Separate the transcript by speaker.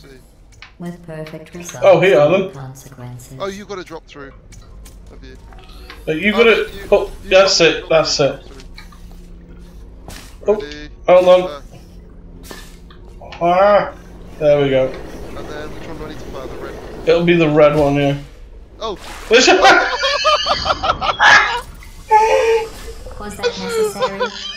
Speaker 1: see.
Speaker 2: With perfect results.
Speaker 3: Oh, here are them.
Speaker 2: Consequences.
Speaker 1: Oh, you got to drop through. Have you?
Speaker 3: You gotta. Oh, that's it. That's it. Oh, hold on. Ah, there we go.
Speaker 1: And then which one do I need to fire? The red one?
Speaker 3: It'll be the red one, yeah.
Speaker 1: Oh!
Speaker 2: Was that necessary?